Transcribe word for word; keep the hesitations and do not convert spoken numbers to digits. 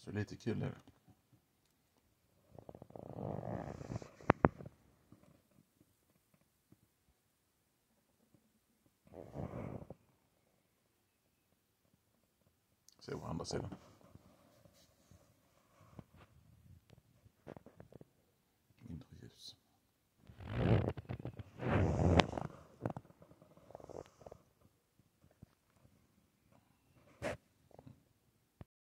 Så lite kul är det. Se på andra sidan.